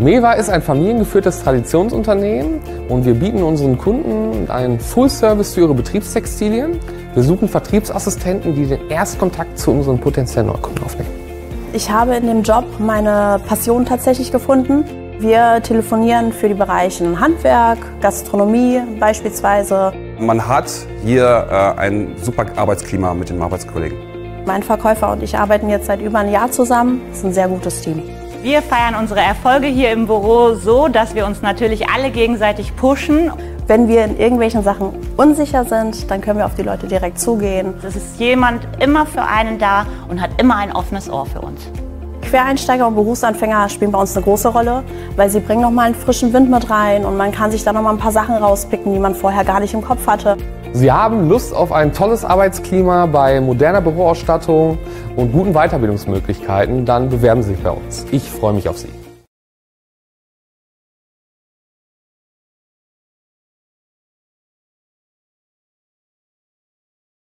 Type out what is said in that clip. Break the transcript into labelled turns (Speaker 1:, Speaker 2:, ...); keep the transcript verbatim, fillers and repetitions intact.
Speaker 1: MEWA ist ein familiengeführtes Traditionsunternehmen und wir bieten unseren Kunden einen Full-Service für ihre Betriebstextilien. Wir suchen Vertriebsassistenten, die den Erstkontakt zu unseren potenziellen Neukunden aufnehmen.
Speaker 2: Ich habe in dem Job meine Passion tatsächlich gefunden. Wir telefonieren für die Bereiche Handwerk, Gastronomie beispielsweise.
Speaker 3: Man hat hier äh, ein super Arbeitsklima mit den Arbeitskollegen.
Speaker 2: Mein Verkäufer und ich arbeiten jetzt seit über einem Jahr zusammen. Das ist ein sehr gutes Team.
Speaker 4: Wir feiern unsere Erfolge hier im Büro so, dass wir uns natürlich alle gegenseitig pushen.
Speaker 2: Wenn wir in irgendwelchen Sachen unsicher sind, dann können wir auf die Leute direkt zugehen.
Speaker 4: Es ist jemand immer für einen da und hat immer ein offenes Ohr für uns.
Speaker 2: Quereinsteiger und Berufsanfänger spielen bei uns eine große Rolle, weil sie bringen noch mal einen frischen Wind mit rein und man kann sich da noch mal ein paar Sachen rauspicken, die man vorher gar nicht im Kopf hatte.
Speaker 1: Sie haben Lust auf ein tolles Arbeitsklima bei moderner Büroausstattung und guten Weiterbildungsmöglichkeiten, dann bewerben Sie sich bei uns. Ich freue mich auf Sie.